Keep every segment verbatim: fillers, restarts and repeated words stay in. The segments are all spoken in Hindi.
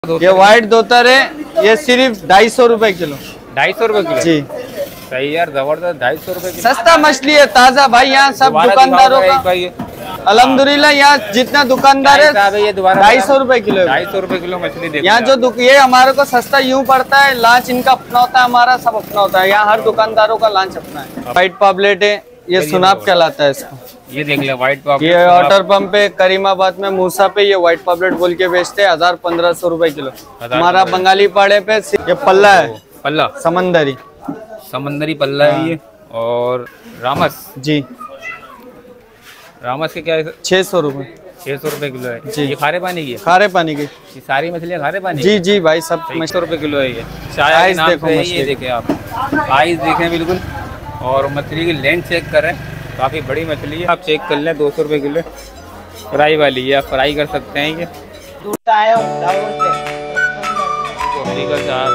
ये व्हाइट धोतर है, ये सिर्फ ढाई सौ रूपए किलो। ढाई सौ रूपए किलो जी, सही यार, जबरदस्त। ढाई सौ रूपए किलो, सस्ता मछली है, ताजा भाई। यहाँ सब दुकानदारों का अल्हम्दुलिल्लाह, यहाँ जितना दुकानदार है ये दोबारा ढाई सौ रूपए किलो। ढाई सौ रूपए किलो मछली देखो। यहाँ जो ये हमारे को सस्ता यूँ पड़ता है, लांच इनका अपना होता है, हमारा सब अपना होता है। यहाँ हर दुकानदारों का लांच अपना है। व्हाइट पापलेट है, ये सुनाब कहलाता है इसको। ये देख ले व्हाइट पापलेट, ये वाटर पंप पे करीमाबाद में मूसा पे ये व्हाइट पापलेट बोल के बेचते हैं, हजार पंद्रह सौ रूपये किलो। हमारा बंगाली पाड़े पे ये पल्ला है, पल्ला समंदरी समंदरी पल्ला है ये। और रामस जी, रामस के क्या है? छह सौ रूपये छह सौ रूपये किलो है जी। ये खारे पानी की है? खारे पानी की, ये सारी मछलियाँ खारे पानी जी जी भाई, सब सौ रूपये किलो है ये। चाय देखो, ये देखे आप, आइस देखें बिल्कुल। और मछली की लेंथ चेक करें, काफ़ी बड़ी मछली है, आप चेक कर लें। दो सौ रुपये किलो फ्राई वाली है, आप फ्राई कर सकते हैं। ये कोहरी का चार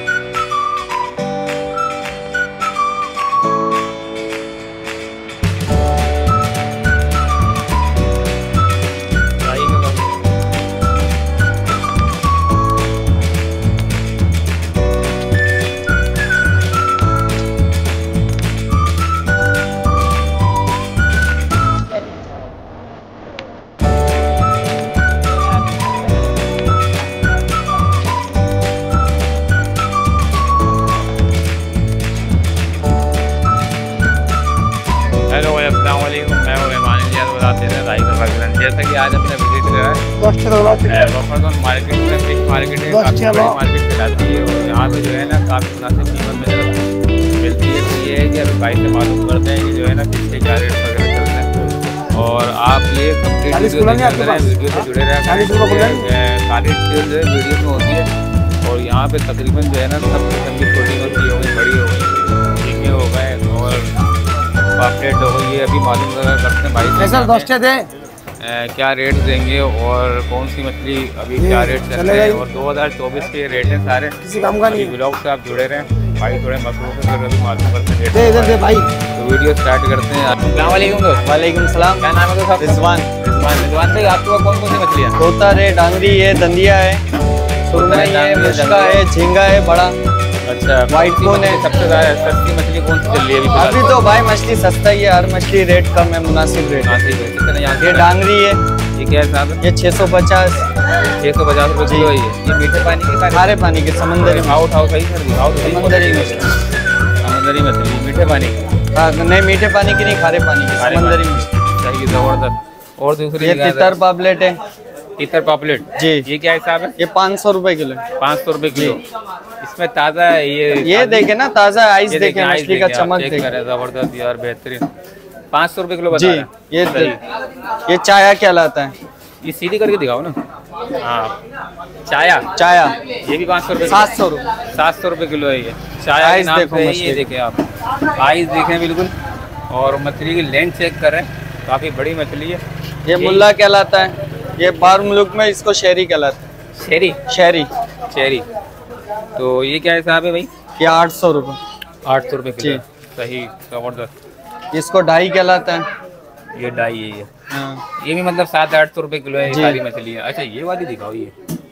जैसा कि आज अपने विजिट करा है बफरगंज मार्केट में, फिश मार्केट है, काफ़ी बड़ी मार्केट कहलाती है। और यहाँ पे जो है ना काफ़ी मुनासिब कीमत में मिलती है। तो ये है कि अभी भाई से मालूम करते हैं कि जो है ना फिश के क्या रेट वगैरह चलते हैं। और आप ये कंप्लीट वीडियो वीडियो से जुड़े रहें। खाली डिटेल जो है वीडियो में होती है। और यहाँ पे तकरीबन जो है ना सब किस्म की छोटी मछली हो गई, बड़ी हो गई, झींगे हो गए और पापलेट हो गई। ये अभी मालूम करते हैं भाई से क्या रेट देंगे और कौन सी मछली अभी क्या रेट चल रहे हैं। और दो हज़ार चौबीस के रेट हैं सारे, किसी काम का नहीं। ब्लॉग से आप जुड़े रहें भाई, थोड़े मसरूफ है, अभी मालूम करते हैं दे इधर दे भाई। तो वीडियो स्टार्ट करते हैं। अस्सलाम वालेकुम दोस्त। वालेकुम सलाम। क्या नाम है दोस्त? रिजवान। रिजवान रिजवान भाई, आपके पास कौन कौन सी मछलियाँ? धोतर है, डांगरी है, दंदिया है, सुरमई है, मुश्का है, झींगा है बड़ा। अच्छा, व्हाइट कौन है? सबसे ज़्यादा सस्ती मछली कौन सी चल रही है अभी? अभी तो भाई मछली सस्ता ही है, हर मछली रेट कम है, मुनासिब रेट। ये डांगरी है, ये क्या है साहब? ये छः सौ पचास छः सौ पचास रुपये किलो है। ये मीठे पानी की, खारे पानी के, समंदरी। आओ उठाओ सही कर दिया, समंदरी मछली, समंदरी मछली मीठे पानी की। नहीं मीठे पानी की नहीं, खारे पानी की समंदरी मछली। सही, जबरदस्त। और दूसरी ये तितर पापलेट है। तितर पापलेट जी, ये क्या हिसाब है? ये पाँच सौ रुपए किलो। पाँच सौ रुपए किलो। इसमें ताज़ा है ये, ये देखे ना, ताज़ा आइस देखे, मछली का चमक देखे, जबरदस्त यार, बेहतरीन। पाँच सौ रुपए किलो बता रहे हैं जी। ये ये चाया कहलाता है। ये सीधी करके दिखाओ ना। हाँ, चाया चाया ये भी पाँच सौ रुपये, सात सौ रुपये सात सौ रुपये किलो है ये। चाया आइस देखो, ये देखें आप, आइस देखें बिल्कुल। और मछली की लेंथ चेक करें, काफ़ी बड़ी मछली है। ये मुल्ला कहलाता है। ये बाहर मुल्क में इसको शहरी कहलाता है। शहरी शहरी शहरी। तो ये क्या हिसाब है भाई? ये आठ सौ रुपये। आठ सौ रुपये किलो, सही, जबरदस्त। इसको ढाई कहलाता है। ये ढाई है ये। हाँ। ये भी मतलब सात आठ सौ रुपये किलो है ये सारी मछली है। अच्छा, ये वाली दिखाओ। ये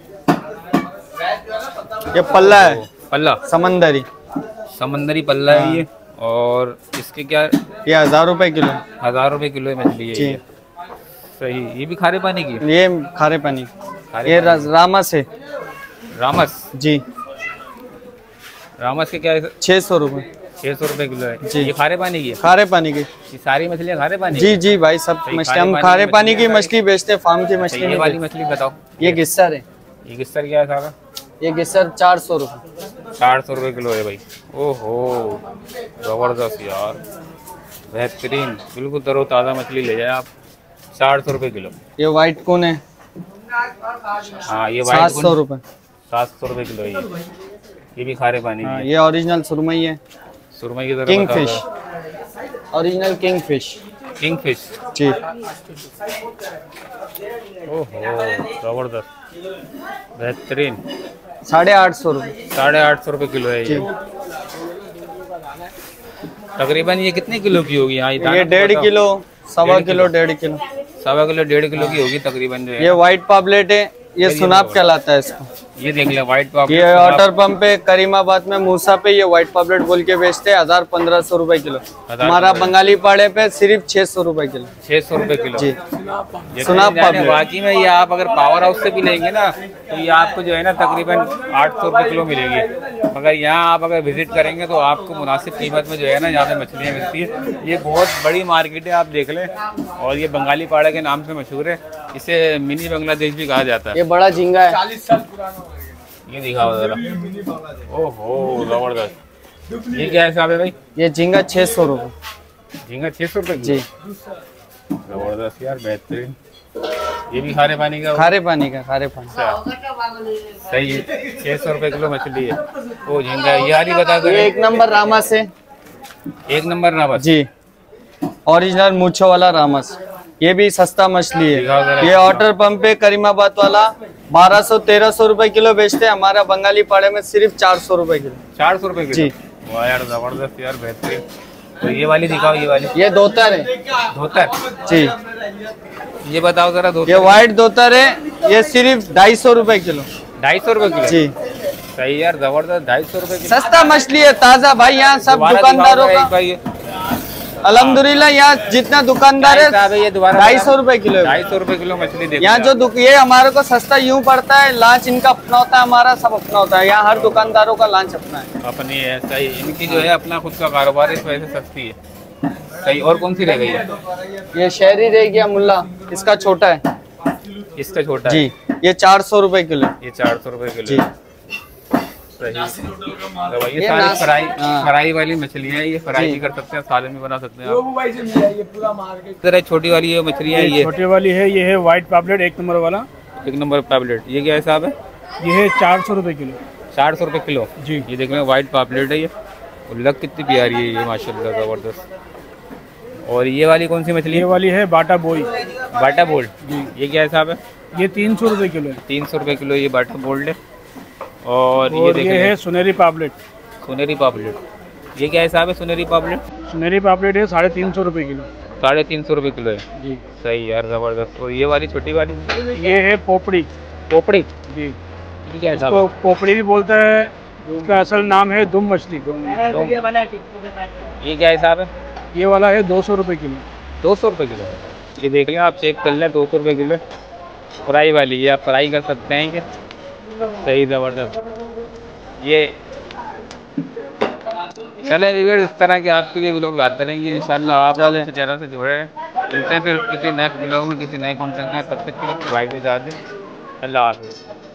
ये पल्ला है, पल्ला समंदरी समंदरी पल्ला है ये। और इसके क्या? ये हजार रुपए किलो। हजार रुपए किलो है मछली है ये। सही, ये भी खारे पानी की? ये खारे पानी। ये रामस है। रामस जी, रामस के क्या? छः सौ रुपये। छः सौ रुपये किलो है जी। ये खारे पानी की है? खारे पानी की। ये सारी मछलियाँ खारे पानी? जी जी भाई, सब मछली हम खारे पानी की मछली बेचते, फार्म की मछली। ये वाली मछली बताओ। ये गिस्सर है। ये गिस्सर क्या है साहब? ये गिस्सर चार सौ रुपये। चार सौ रुपये किलो है भाई। ओहो, जबरदस्त यार, बेहतरीन, बिल्कुल तरोताज़ा मछली ले जाए आप। चार सौ रुपये किलो। ये व्हाइट कौन है? हाँ, ये सात सौ रुपये। सात सौ रुपये किलो है ये। ये भी खारे पानी हाँ, है। ये ओरिजिनल सुरमई है। सुरमई की तरह king fish, original king fish. King fish जी। ओहो, जबरदस्त, बेहतरीन। साढ़े आठ सौ रुपये। साढ़े आठ सौ रुपये किलो है ये। तकरीबन ये कितने किलो की होगी? यहाँ ये डेढ़ किलो, सवा किलो, डेढ़ किलो, सवा किलो डेढ़ किलो की होगी तकरीबन जो है। ये व्हाइट पापलेट है, ये सुनाब कहलाता है इसको। ये देख ले व्हाइट पापलेट, ये वाटर पंप पे करीमाबाद में मूसा पे ये व्हाइट पापलेट बोल के बेचते हैं, हजार पंद्रह सौ रूपये किलो। हमारा बंगाली पाड़े पे सिर्फ छह सौ रूपये किलो। छह सौ रूपये किलो जी। सुनाब पापलेट बाकी में ये आप अगर पावर हाउस से भी लेंगे ना तो ये आपको जो है ना तकरीबन आठ सौ रूपये किलो मिलेगी। मगर यहाँ आप अगर विजिट करेंगे तो आपको मुनासिब कीमत में जो है ना यहाँ पे मछलियाँ मिलती है। ये बहुत बड़ी मार्केट है, आप देख लें, और ये बंगाली पाड़ा के नाम से मशहूर है। इसे मिनी बांग्लादेश भी कहा जाता है। ये बड़ा झींगा है, चालीस साल पुराना। ये दिखाओ जरा, ओहो जबरदस्त। ये क्या हिसाब है भाई? ये झींगा छह सौ रूपये। झींगा छह सौ रुपये जी, जबरदस्त यार, बेहतरीन। ये भी खारे पानी का? खारे पानी का, खारे पानी। सही है, छह सौ रुपये किलो मछली है वो झींगा। ये हारी बता दो। ये एक नंबर रामस है, एक नंबर रामस जी, ओरिजिनल मूछों वाला रामस। ये भी सस्ता मछली है। ये वाटर पंप पे करीमाबाद वाला बारह सौ तेरह सौ रूपये किलो बेचते हैं। हमारा बंगाली पाड़े में सिर्फ चार सौ रूपये किलो। चार सौ रूपये जी। वाह यार जबरदस्त यार, बेहतरीन। तो ये वाली दिखाओ, ये वाली। ये धोतर है। धोतर जी। ये बताओ जरा धोतर। ये व्हाइट धोतर है, ये सिर्फ ढाई सौ रूपये किलो। ढाई सौ रूपये किलो? जी। सही यार, जबरदस्त, ढाई सौ रूपये किलो। सस्ता मछली है, ताजा भाई। यहाँ सब दुकानदारों का अल्हम्दुलिल्लाह, यहाँ जितना दुकानदार है ढाई सौ रूपये किलो। ढाई सौ रूपये किलो मछली देखो। यहाँ जो ये हमारे को सस्ता यूं पड़ता है, लांच इनका अपना होता है, हमारा सब अपना होता है। यहाँ हर दुकानदारों का लांच अपना है, अपनी है। सही, इनकी जो है अपना खुद का कारोबार है, इस वजह से सस्ती है। सही। और कौन सी रह गई है? ये शहरी रह गया मुल्ला, इसका छोटा है। इसका छोटा जी। ये चार सौ रूपये किलो। ये चार सौ रूपये किलो। जी। सही। तो ये सारी फ्राई फ्राई वाली मछली है। ये फ्राई भी कर सकते हैं, सालन भी बना सकते हैं आप। ये छोटी वाली ये मछलियाँ, ये छोटी वाली है, ये है व्हाइट पापलेट, एक नंबर वाला। एक नंबर पापलेट। ये क्या हिसाब है? ये है चार सौ रुपये किलो। चार सौ रुपये किलो जी। ये देख रहे हैं व्हाइट पापलेट है ये, और लग कितनी प्यारी है ये, माशाल्लाह जबरदस्त। और ये वाली कौन सी मछली? ये वाली है बाटा बोई। बाटा बोल्ड जी। ये क्या हिसाब है? ये तीन सौ रुपये किलो है। तीन सौ रुपये किलो ये बाटा बोल्ड है। और, और ये देख ये है सुनहरी पापलेट। सुनहरी पापलेट। ये क्या हिसाब है सुनहरी पापलेट? सुनहरी पापलेट है साढ़े तीन सौ रुपये किलो। साढ़े तीन सौ रुपये किलो है जी। सही यार, जबरदस्त। और ये वाली छोटी वाली? ये है पोपड़ी। पोपड़ी जी। ये क्या हिसाब है? पोपड़ी भी बोलता है, इसका असल नाम है दुम मछली। ये क्या हिसाब है? ये वाला है दो सौ रुपये किलो। दो सौ रुपये किलो ये देख लें आप, चेक कर लें, दो सौ रुपये किलो। फ्राई वाली ये आप फ्राई कर सकते हैं क्या? सही, ज़बरदस्त। ये चले इस तरह के आपके लिए लोग आते रहेंगे इंशाल्लाह। आप चैनल से जुड़े हैं, मिलते हैं फिर किसी नए ब्लॉग में, किसी नए कॉन्टेंट में। तब तक के लिए भाई के साथ अल्लाह हाफ़िज़।